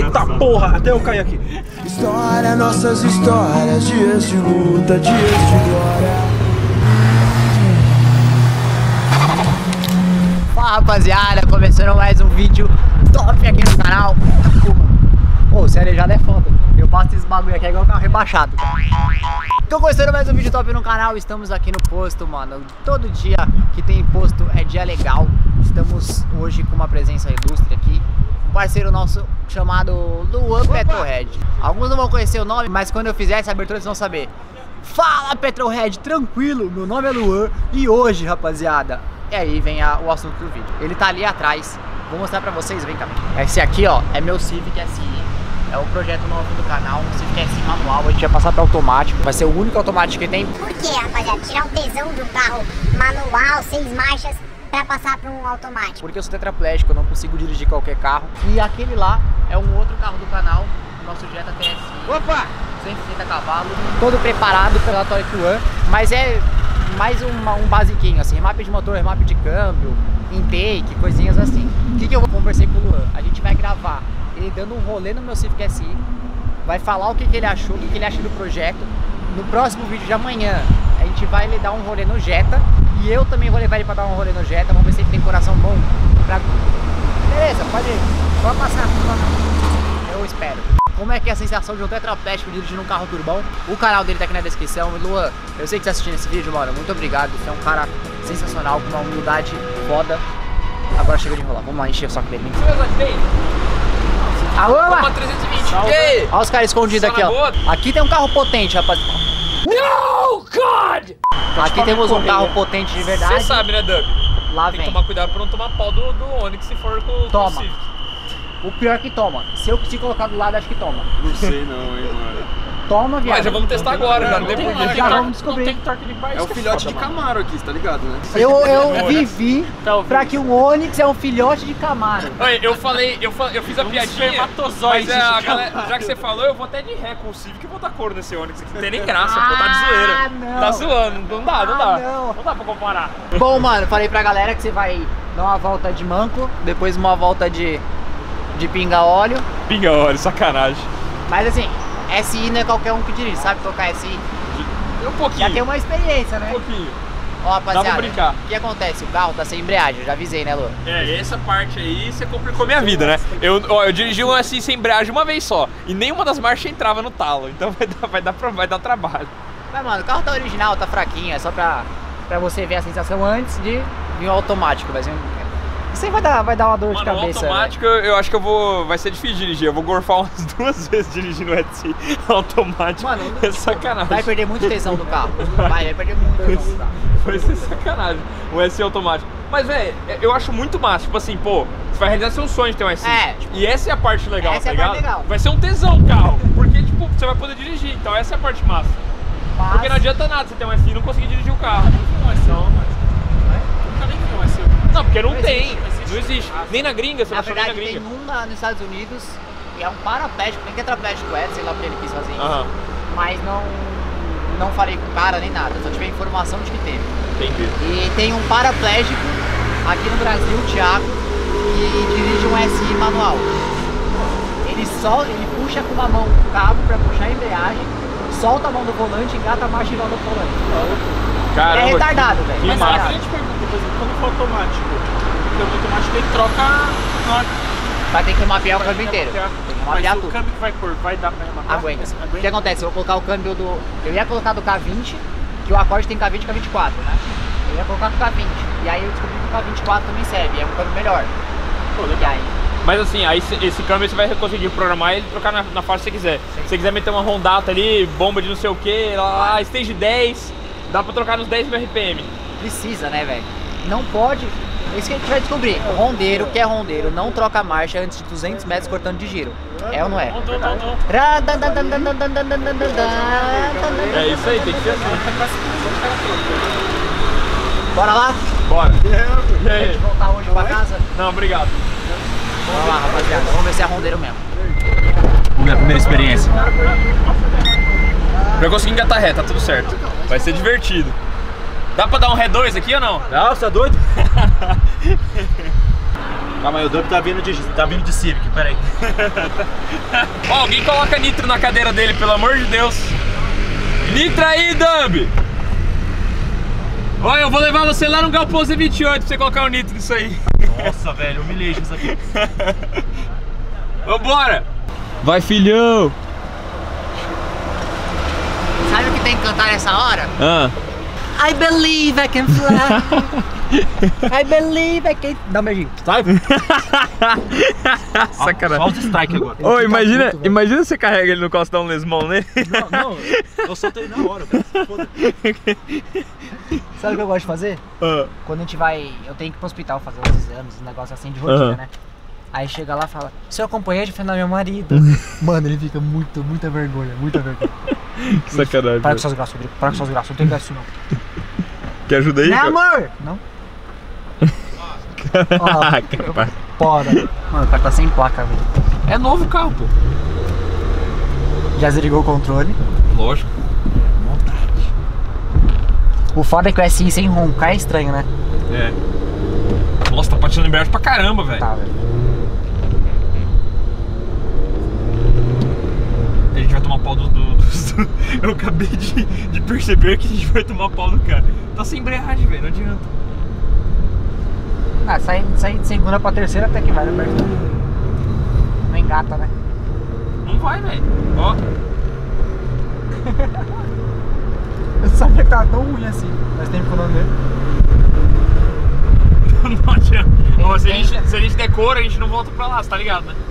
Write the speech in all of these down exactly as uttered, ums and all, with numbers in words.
Eita porra, até eu cair aqui. História, nossas histórias, dias de luta, dias de glória. Fala rapaziada, começando mais um vídeo top aqui no canal. Pô, o cerejado é foda. Eu passo esse bagulho aqui é igual carro rebaixado. Tô começando mais um vídeo top no canal. Estamos aqui no posto, mano. Todo dia que tem posto é dia legal. Estamos hoje com uma presença ilustre aqui. Um parceiro nosso chamado Luan Petrohead. Alguns não vão conhecer o nome, mas quando eu fizer essa abertura eles vão saber. Fala Petrohead, tranquilo, meu nome é Luan. E hoje, rapaziada, e aí vem a, o assunto do vídeo. Ele tá ali atrás, vou mostrar pra vocês, vem cá. Esse aqui, ó, é meu Civic S I. É o projeto novo do canal, um Civic S I manual. A gente vai passar pra automático, vai ser o único automático que tem. Por que, rapaziada? Tirar o tesão do carro manual, seis marchas, pra passar pra um automático? Porque eu sou tetraplégico, eu não consigo dirigir qualquer carro. E aquele lá é um outro carro do canal, o nosso Jetta T S I. Opa! cento e sessenta cavalos, todo preparado pela Toyota One, mas é mais uma, um basiquinho, assim, remap de motor, remap de câmbio, intake, coisinhas assim. O que, que eu vou conversar com o Luan? A gente vai gravar ele dando um rolê no meu Civic S I, vai falar o que, que ele achou, o que, que ele acha do projeto. No próximo vídeo de amanhã, a gente vai lhe dar um rolê no Jetta, e eu também vou levar ele pra dar um rolê no Jetta. Vamos ver se ele tem coração bom pra... Beleza, pode ir, pode passar, eu espero. Como é que é a sensação de um tetraplégico dirigindo um carro turbão? O canal dele tá aqui na descrição. E Luan, eu sei que você tá assistindo esse vídeo, mano, muito obrigado. Você é um cara sensacional, com uma humildade foda. Agora chega de enrolar, vamos lá encher o saco dele. Alô, lá! trezentos e vinte. Ei! Olha os caras escondidos aqui, ó. Aqui tem um carro potente, rapaz. No, God! Aqui temos um carro potente de verdade. Você sabe, né, Dub? Lá Tem vem. que tomar cuidado pra não tomar pau do, do Onix se for com, com o Toma. Civic. O pior que toma. Se eu se colocar do lado, acho que toma. Não sei não, hein, mano. Toma, viado. Mas já vamos testar agora, já não tem tem porquê. Já vamos descobrir. É o filhote de Camaro aqui, tá ligado, né? Eu, eu vivi pra que o Onix é um filhote de Camaro. Oi, eu falei, eu, fa eu fiz a piadinha, mas é, a galera, já que você falou, eu vou até de ré com o Civic e vou dar cor nesse Onix aqui. Não tem nem graça, pô, tá de zoeira. Ah, não. Tá zoando, não dá, não dá. Ah, não. Não dá pra comparar. Bom, mano, falei pra galera que você vai dar uma volta de manco, depois uma volta de, de pinga óleo. Pinga, olha, sacanagem. Mas assim, S I não é qualquer um que dirige, sabe tocar S I? Um pouquinho. Já tem uma experiência, né? Um pouquinho. Ó, rapaziada, Dá pra brincar. o que acontece? O carro tá sem embreagem, eu já avisei, né, Lu? É, essa parte aí você complicou minha vida, né? Eu, ó, eu dirigi um assim sem embreagem uma vez só e nenhuma das marchas entrava no talo, então vai dar, vai dar, pra, vai dar trabalho. Mas, mano, o carro tá original, tá fraquinho, é só pra, pra você ver a sensação antes de vir um automático, vai ser um... Isso aí vai dar, vai dar uma dor Mano, de cabeça. automático eu, eu acho que eu vou... vai ser difícil dirigir, eu vou gorfar umas duas vezes dirigindo o S I automático. Mano, é sacanagem. Vai perder muito tesão do carro. Vai, vai perder muito tesão do carro. Vai ser sacanagem o S I automático. Mas, velho, eu acho muito massa, tipo assim, pô, você vai realizar seu sonho de ter um S I. É, tipo, e essa é a parte legal, essa tá é a ligado? parte legal. Vai ser um tesão o carro, porque, tipo, você vai poder dirigir, então essa é a parte massa. Mas... Porque não adianta nada você ter um S I e não conseguir dirigir o carro. Não, porque não, Não tem, existe. não existe. Nem na gringa, você Na não achou nem na verdade, tem gringa. um na, nos Estados Unidos, que é um paraplégico, nem tetraplégico é, sei lá porque ele quis fazer isso. Aham. Mas não, não falei com o cara nem nada, só tive a informação de que teve. Entendi. E tem um paraplégico aqui no Brasil, o Thiago, que dirige um S I manual. Ele só, ele puxa com uma mão o cabo pra puxar a embreagem, solta a mão do volante, engata a marcha e volta pro volante. Caramba, É retardado, velho. que Mas massa. é A grande pergunta, por exemplo, quando for automático, porque o automático ele troca na hora Vai ter que mapear o câmbio inteiro. que Tem que Mas mapear o tudo. câmbio que vai pôr, vai dar pra rematar? Aguenta. O que Aguenta? acontece? Eu vou colocar o câmbio do... Eu ia colocar do K vinte, que o Accord tem K vinte e K vinte e quatro, né? Eu ia colocar do K vinte. E aí eu descobri que o K vinte e quatro também serve, é um câmbio melhor. Pô, E legal. aí? Mas assim, aí esse- esse câmbio você vai conseguir programar ele e trocar na, na faixa que você quiser. Sim. Se você quiser meter uma Hondata ali, bomba de não sei o que, lá, lá, stage dez, dá pra trocar nos dez mil R P M. Precisa, né, velho? Não pode... É isso que a gente vai descobrir. O rondeiro, que é rondeiro, não troca marcha antes de duzentos metros cortando de giro. É ou não é? Não, não, não, não. É isso aí, tem que ser assim. Bora lá? Bora. E Pra aí? gente voltar hoje pra casa? Não, obrigado. Vamos lá, rapaziada. Vamos ver se é rondeiro mesmo. Minha primeira experiência. Já consegui engatar ré, tá tudo certo. Vai ser divertido. Dá pra dar um ré dois aqui ou não? Não, você tá doido? Calma aí, o Dub tá vindo de, tá vindo de Civic, pera aí. Ó, alguém coloca nitro na cadeira dele, pelo amor de Deus. Nitro aí, Dub! Olha, eu vou levar você lá no Galpão Z vinte e oito pra você colocar o nitro nisso aí. Nossa, velho, humilhei isso aqui. Vambora! Vai, filhão! Sabe o que tem que cantar nessa hora? Ah. I believe I can fly. I believe I can... Dá um beijinho. Sabe? Sacanagem. Só os strike agora. Ô, imagina, imagina você carrega ele no colo e dá um lesmão nele. Não, não, eu soltei na hora, cara. Sabe o que eu gosto de fazer? Ah. Quando a gente vai... Eu tenho que ir pro hospital fazer uns exames, um negócio assim de rotina, Aham. né? Aí chega lá e fala, seu companheiro foi meu marido. Mano, ele fica muito, muita vergonha, muita vergonha. Que sacanagem. Para com suas graças, Rodrigo, para com suas graças, não tem graça não. Quer ajuda aí? Né, cara? amor? Não? Caraca, Bora. Mano, o cara tá sem placa, velho. é novo o carro, pô. Já desligou o controle. Lógico. O foda é que o S I sem roncar é estranho, né? É. Nossa, tá patinando embreagem pra caramba, velho. Tá, velho. A gente vai tomar pau do, do, do... Eu acabei de, de perceber que a gente vai tomar pau do cara. Tá sem embreagem, velho, não adianta. Ah, sair, sair de segunda pra terceira até que vai, né, perto? Não engata, né? Não vai, velho. Ó. Eu sabia que tava tão ruim assim. Faz tempo que eu não andei. Não adianta. Ó, se, a gente, se a gente decora, a gente não volta pra lá, você tá ligado, né?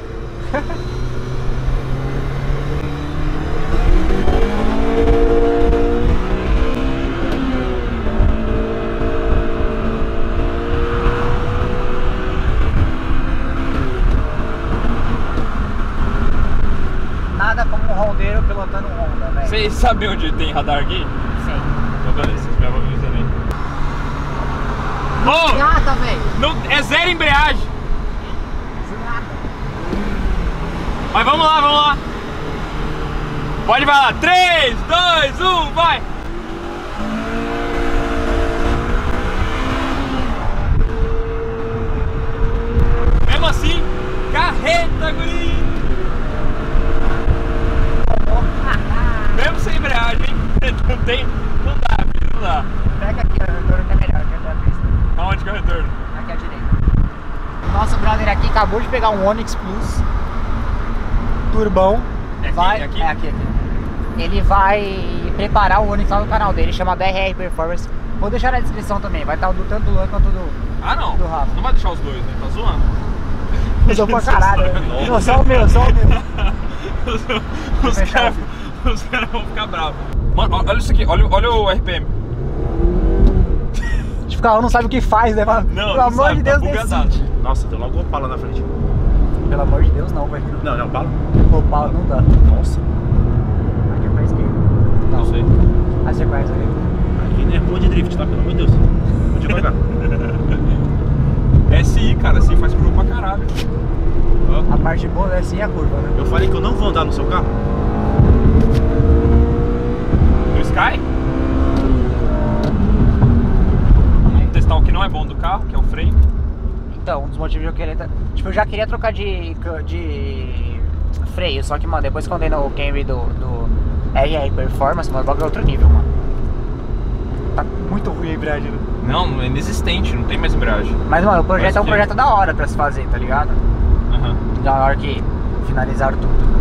Nada como um rondeiro pilotando um Honda, velho. Vocês sabem onde tem radar aqui? Sim. Então beleza, vocês me avisam aí. Ô! Engata, velho. Não, é zero embreagem! Mas vamos lá, vamos lá! Pode vai lá! três, dois, um, vai! Mesmo assim, carreta, guri! Mesmo sem embreagem, não tem, não dá, filho, não dá. Pega aqui, o retorno tá melhor, que é da pista. Aonde que é o retorno? Aqui à direita. Nosso brother aqui acabou de pegar um Onix Plus turbão. É aqui? Vai, É aqui? É aqui, aqui. Ele vai preparar o Onix lá no canal dele, chama B R R Performance. Vou deixar na descrição também, vai estar do, tanto do Luan quanto do... Ah não, Do Rafa. não vai deixar os dois, né? Tá zoando. Usou pra caralho. Não, só o meu, só o meu. Os, os caras os cara vão ficar bravos. Mano, olha isso aqui, olha, olha o R P M. Tipo, o carro não sabe o que faz, né? Não, Pelo não amor sabe, de Deus, tá bugadaço. decide. Nossa, tem logo uma pala na frente. Pelo amor de Deus, não, velho. Não, não, pala. Pô, pau não dá. Nossa, Aqui é pra esquerda. Não sei. Aí você conhece ali. aqui não é rua de drift, tá? Pelo amor de Deus. Vou devagar. S I, cara, assim faz curva pra caralho. Ó. A parte boa é sim a curva, né? Eu falei que eu não vou andar no seu carro. No Sky? Vamos testar o que não é bom do carro, que é o freio. Então, um dos motivos de eu querer... Tipo, eu já queria trocar de, de freio, só que, mano, depois que eu andei no Camry do, do R R Performance, mano, o bagulho é outro nível, mano. Tá muito ruim a embreagem, né? Não, é inexistente, não tem mais embreagem. Mas, mano, o projeto Mas é um que- projeto da hora pra se fazer, tá ligado? Aham. Da hora que finalizaram tudo.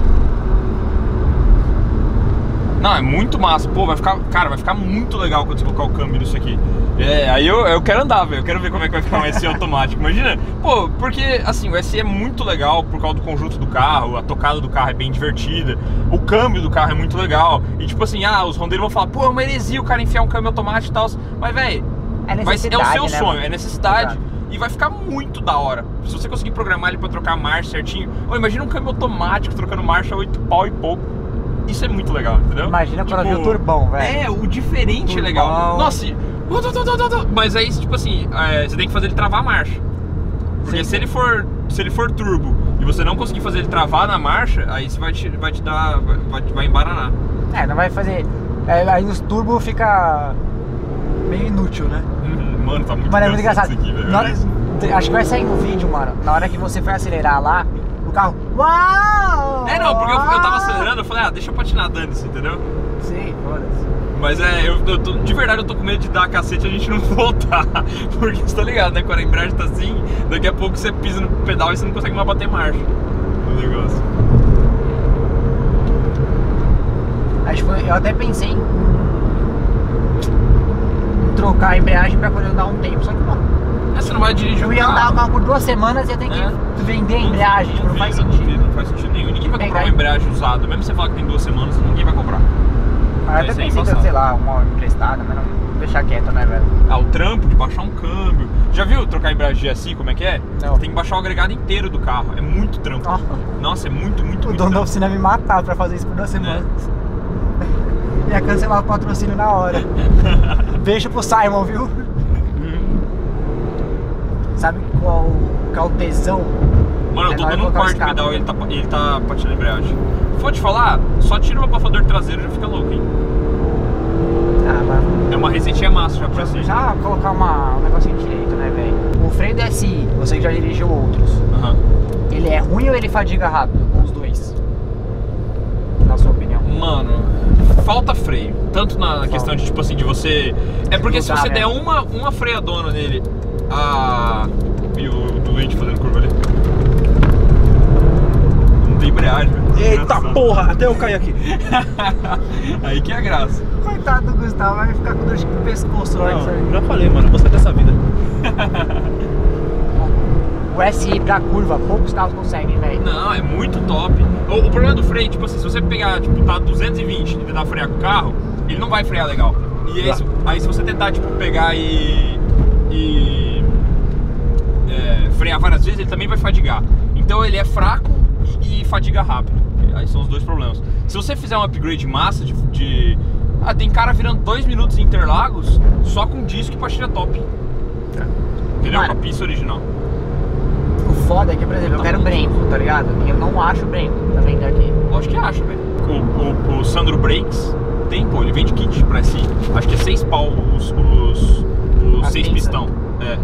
Não, é muito massa. Pô, vai ficar. Cara, vai ficar muito legal quando você colocar o câmbio nisso aqui. É, aí eu, eu quero andar, velho. Eu quero ver como é que vai ficar um S I automático. Imagina. Pô, porque assim, o S I é muito legal por causa do conjunto do carro, a tocada do carro é bem divertida, o câmbio do carro é muito legal. E tipo assim, ah, os rondeiros vão falar, pô, é uma heresia o cara enfiar um câmbio automático e tal. Mas, velho, É vai ser- é o necessidade, seu né, sonho, mano? é necessidade. Exato. E vai ficar muito da hora. Se você conseguir programar ele pra trocar marcha certinho. Ô, imagina um câmbio automático trocando marcha a oito pau e pouco. Isso é muito legal, entendeu? Imagina quando eu Tipo, vi o turbão, velho. É, o diferente é Turbão. legal. Nossa, e- mas aí, tipo assim, é, você tem que fazer ele travar a marcha. Porque Sim, se sim. ele for se ele for turbo e você não conseguir fazer ele travar na marcha, aí você vai te, vai te dar, vai, vai embaranar. É, não vai fazer... É, aí os turbo fica meio inútil, né? Mano, tá muito Mano, é muito engraçado engraçado. isso aqui, velho. Na Olha hora, isso. Acho que vai sair no vídeo, mano. Na hora que você foi acelerar lá, o carro. Uau! É, não, porque eu, eu tava acelerando, eu falei, ah, deixa eu patinar, dane-se, entendeu? Sim, foda-se. Mas é, eu, eu tô, de verdade eu tô com medo de dar cacete e a gente não voltar. Porque você tá ligado, né? Quando a embreagem tá assim, daqui a pouco você pisa no pedal e você não consegue mais bater marcha no negócio. Acho que eu até pensei em, em trocar a embreagem pra poder andar um tempo, só que não. É, você não vai dirigir Eu o ia carro. andar o carro por duas semanas e ia ter que É. vender a embreagem, tipo, não faz Não, sentido. não faz sentido nenhum. Ninguém vai Pegar comprar uma e- embreagem usada. Mesmo se você falar que tem duas semanas, ninguém vai comprar. Mas eu até Isso é pensei, embaçado. sei lá, uma emprestada, mas não deixar quieto, né, velho? Ah, o trampo de baixar um câmbio. Já viu trocar a embreagem G S I, como é que é? Não. Tem que baixar o agregado inteiro do carro. É muito trampo. Ó. Nossa, é muito, muito, O muito dono da trampo. oficina me matar pra fazer isso por duas semanas. Ia cancelar o patrocínio na hora. Beijo pro Simon, viu? Sabe qual, qual tesão? Mano, eu tô É na hora dando um de colocar o corte de escape. pedal e ele tá, ele tá patinando a embreagem. Vou te falar, só tira o abafador traseiro e já fica louco, hein? Ah, mas É uma receitinha massa já pra já, você. já colocar uma, um negocinho direito, né, velho? O freio do S I, você que já dirigiu outros, Aham. ele é ruim ou ele fadiga rápido? Os dois. Na sua opinião. Mano, falta freio. Tanto na questão de, tipo assim, de você... É porque se Não dá, você né? der uma, uma freadona nele, a... E o doente fazendo curva ali. Não tem embreagem, velho. Eita Engraçado. porra, até eu cair aqui. Aí que é a graça. Coitado do Gustavo, vai ficar com dor de pescoço lá. isso aí. Não, já falei, mano, você dessa vida. O S I pra curva, poucos carros conseguem, velho. Não, é muito top. O, o problema do freio, tipo assim, se você pegar, tipo, tá duzentos e vinte e tentar frear com o carro, ele não vai frear legal. E aí, se- aí se você tentar, tipo, pegar e... e é, frear várias vezes, ele também vai fadigar. Então ele é fraco e, e fadiga rápido. Aí são os dois problemas. Se você fizer um upgrade massa de... de ah, tem cara virando dois minutos em Interlagos só com disco e pastilha top. Entendeu? Mano. Com a pista original. O foda é que, por exemplo, eu quero Brembo, tá ligado? E eu não acho Brembo pra vender aqui. Lógico que acha, velho. O, o, o Sandro Brakes tem, pô, ele vende kit pra si. Acho que é seis pau os, os, os A seis pinça. pistão. É.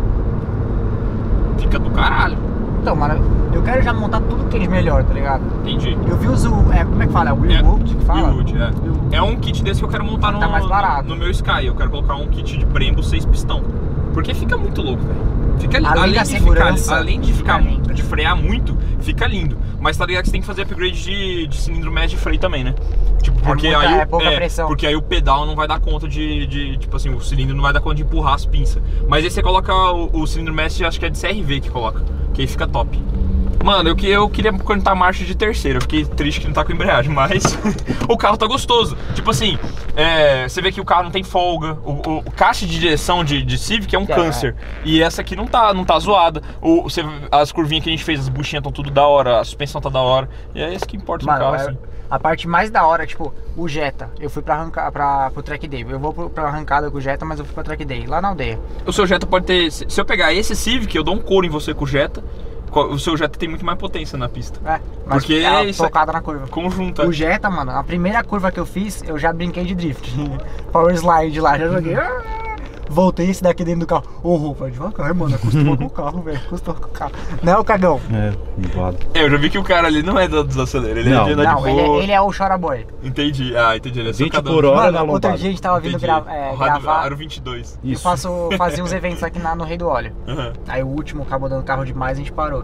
Fica do caralho. Então, mano, eu quero já montar tudo que é de melhor, tá ligado? Entendi. Eu vi os. É, como é que fala? É o Willwood que fala? Willwood, é. É um kit desse que eu quero montar no, Tá mais barato. no, no meu Sky. Eu quero colocar um kit de Brembo seis pistão. Porque fica muito louco, velho. Fica lindo. Além da de segurança, ficar, além de fica ficar lindo. de frear muito, fica lindo. Mas tá ligado que você tem que fazer upgrade de, de cilindro médio de freio também, né? Tipo, porque muita- aí o- é pouca pressão. porque aí o pedal não vai dar conta de, de tipo assim, o cilindro não vai dar conta de empurrar as pinças. Mas aí você coloca o, o cilindro médio, acho que é de C R V que coloca, que aí fica top. Mano, eu, que- eu queria contar marcha de terceira. Eu fiquei triste que não tá com embreagem, mas o carro tá gostoso. Tipo assim, é, você vê que o carro não tem folga. O, o- o caixa de direção de, de Civic é um É. câncer. E essa aqui não tá, não tá zoada. O, você, as curvinhas que a gente fez, as buchinhas estão tudo da hora, a suspensão tá da hora. E é isso que importa no Mano, carro, é- assim. a parte mais da hora, tipo, o Jetta. Eu fui pra arrancar pra, pro track day. Eu vou pro, pra arrancada com o Jetta, mas eu fui pra track day, lá na aldeia. O seu Jetta pode ter... Se se eu pegar esse Civic, eu dou um couro em você com o Jetta. O seu Jetta tem muito mais potência na pista. É, mas Porque ela isso é- focada na curva. Conjunta. O Jetta, mano, a primeira curva que eu fiz, eu já brinquei de drift. Power slide lá, já joguei. Voltei esse daqui dentro do carro. Ô, oh, vai devagar, mano. Acostuma com o carro, velho. Acostuma com o carro. Não é o cagão? É, invado. É, eu já vi que o cara ali não é do desacelera, ele Não. é de andar Não, de ele, boa. é- ele é o Chora Boy. Entendi, ah, entendi. Ele é vinte socadão. por hora na Mano, outro lombada. dia a gente tava vindo Entendi. gra é, Rádio- gravar. Aro vinte e dois. Eu Isso. faço, fazia uns eventos aqui na, no Rei do Óleo. Aham. Aí o último acabou dando carro demais e a gente parou.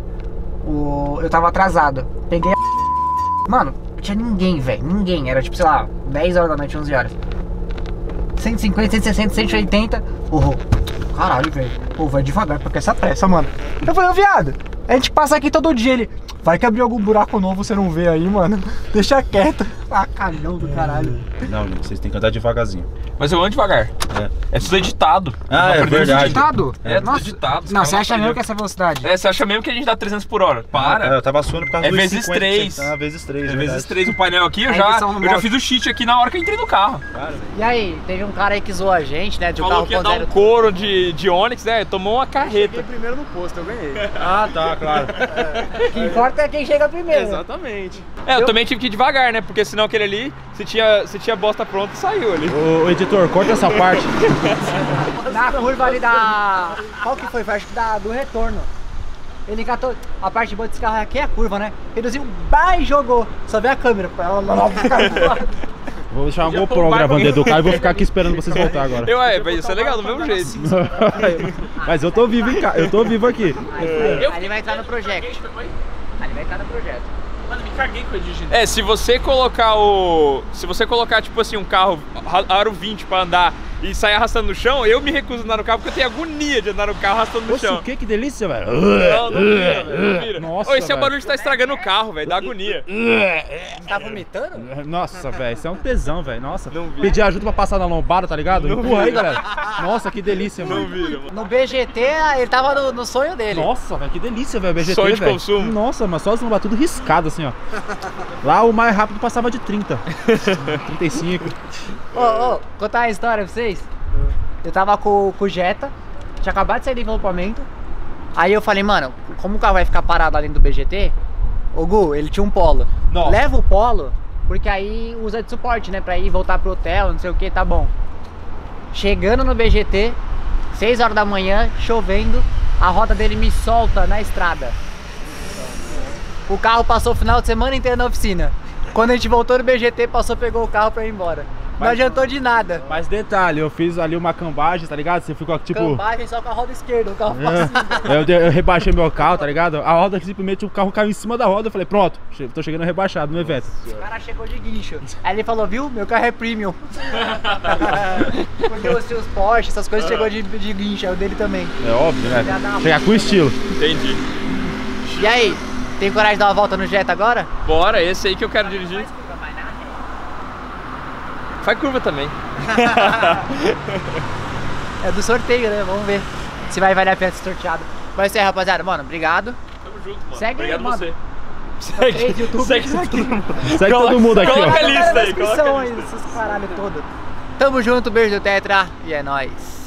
O, eu tava atrasado. Peguei a... Mano, não tinha ninguém, velho. Ninguém. Era tipo, sei lá, dez horas da noite, onze horas. cento e cinquenta, cento e sessenta, cento e oitenta. Oh, caralho, velho. Pô, vai devagar, porque essa pressa, mano. Eu falei, ô viado, a gente passa aqui todo dia. Ele, vai que abriu algum buraco novo, você não vê aí, mano. Deixa quieto. Ah, cagão do caralho. Não, gente, vocês têm que andar devagarzinho. Mas eu ando devagar. É. É tudo editado. Ah, Tá é perdendo verdade. vídeo. Editado? É, tudo Nossa. editado. os Não, caras você acha mesmo aprenderam. que essa velocidade? É, você acha mesmo que a gente dá trezentos por hora? Para. É, eu tava suando por causa É do vezes cinquenta, três. Ah, vezes três, É verdade. vezes três o painel aqui, eu A já, edição no eu já modo. fiz o cheat aqui na hora que eu entrei no carro. E aí, teve um cara aí que zoou a gente, né? De um Falou carro que ia dar um zero. couro de, de Onix, né? Tomou uma carreta. primeiro no posto, eu ganhei. Ah, tá, claro. O que importa até quem chega primeiro. Exatamente. É, eu, Eu- também tive que ir devagar, né? Porque senão aquele ali, se tinha, se tinha bosta pronta, saiu ali. Ô, editor, corta essa parte. Na curva ali da... Qual que foi? Foi acho que da, do retorno. Ele catou... A parte boa desse carro aqui é a curva, né? Reduziu, bah, e jogou. Só veio a câmera. Vou deixar uma GoPro gravando dentro do carro e vou ficar aqui esperando vocês voltar agora. Eu, é, vai ser legal do mesmo jeito. Mas eu tô vivo em ca... eu tô vivo aqui. Aí ele vai entrar no projeto. Aí ele vai entrar no projeto. Mano, me caguei com a Digina. É, se você colocar o... Se você colocar, tipo assim, um carro aro vinte pra andar e sair arrastando no chão, eu me recuso a andar no carro porque eu tenho agonia de andar no carro arrastando no Poxa, chão. o que? Que delícia, velho. Não, não vira, velho, não vira. Nossa, Ô, esse é o velho. barulho que tá estragando o carro, velho, dá agonia. Tá vomitando? Nossa, velho, isso é um tesão, velho. Nossa, Não vi. pedir ajuda pra passar na lombada, tá ligado? Empurra aí, galera. Nossa, que delícia, Não mano. vira, mano. No B G T, ele tava no, no sonho dele. Nossa, velho, que delícia, velho, B G T, Sonho de velho. consumo. Nossa, mas só as lombas tudo riscado assim, ó. Lá o mais rápido passava de trinta. trinta e cinco. Ô, ô, contar uma história pra vocês. Eu tava com, com o Jetta, tinha acabado de sair do envelopamento. Aí eu falei, mano, como o carro vai ficar parado ali do B G T, o Gu, ele tinha um Polo. Nossa. Leva o Polo, porque aí usa de suporte, né? Pra ir voltar pro hotel, não sei o que, tá bom. Chegando no B G T, seis horas da manhã, chovendo, a roda dele me solta na estrada. O carro passou o final de semana inteiro na oficina. Quando a gente voltou no B G T, passou, pegou o carro pra ir embora. Não Mas- adiantou de nada. Mas detalhe, eu fiz ali uma cambagem, tá ligado? Você ficou tipo. Cambagem só com a roda esquerda, o carro passou. É, eu, de- eu rebaixei meu carro, tá ligado? A roda simplesmente o carro caiu em cima da roda. Eu falei, pronto, che- tô chegando rebaixado no evento. O cara chegou de guincho. Aí ele falou, viu? Meu carro é premium. Porque os seus Porsche, essas coisas, chegou de, de guincho, é o dele também. É óbvio, né? Já dá uma Chegar com puxada. estilo. Entendi. E aí, tem coragem de dar uma volta no Jetta agora? Bora, esse aí que eu quero dirigir. Faz curva também. É do sorteio, né? Vamos ver se vai valer a pena ser sorteado. Mas é, rapaziada, mano, obrigado. Tamo junto, mano. Segue Obrigado aí, mano. você. Três Segue, youtubers segue aqui. todo mundo. Segue Coloca- todo mundo aqui, coloca ó. a lista na aí, coloca descrição a aí, lista. esses caralho todo. Tamo junto, beijo do Tetra e é nóis.